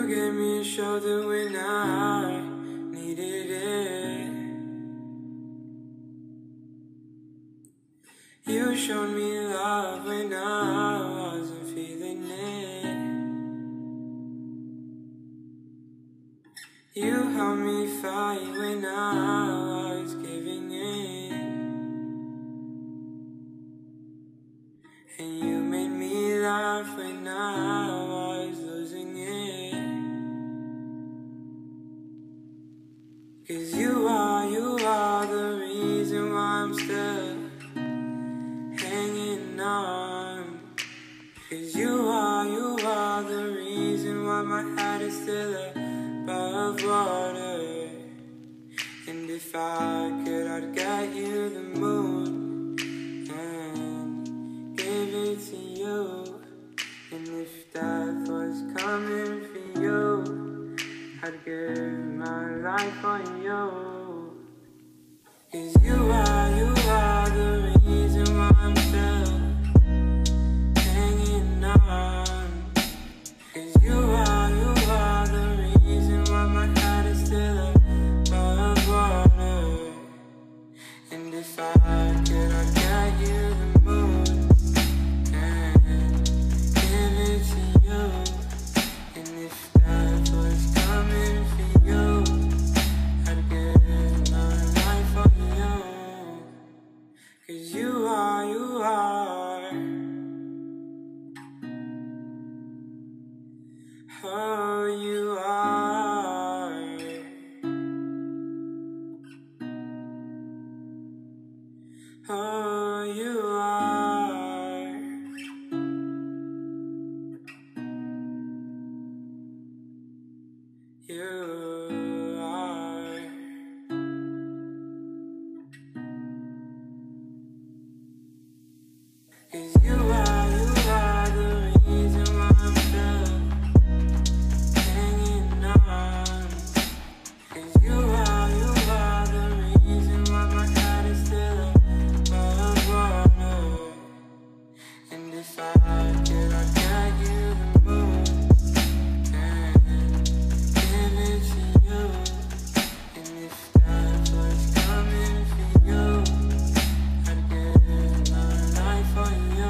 You gave me a shoulder when I needed it. You showed me love when I wasn't feeling it. You helped me fight when I was giving in. And you made me laugh when I was losing it. 'Cause you are the reason why I'm still hanging on. 'Cause you are the reason why my head is still above water. And if I could, I'd get you the moon and give it to you. And if death was coming for you, I'd give my life on you. 'Cause you are the reason why I'm still hanging on. 'Cause you are the reason why my head is still above water. And if I could, I'd get you the moon and give it to you. And if death was coming for you, I'd give my life for you. 'Cause you are, oh, you are, oh, you are, you are. 'Cause you are the reason why I'm still hanging on. 'Cause you are the reason why my head is still above water. And if I could, I'd get you the moon and give it to you. And if death was coming for you, I'd give my life for you.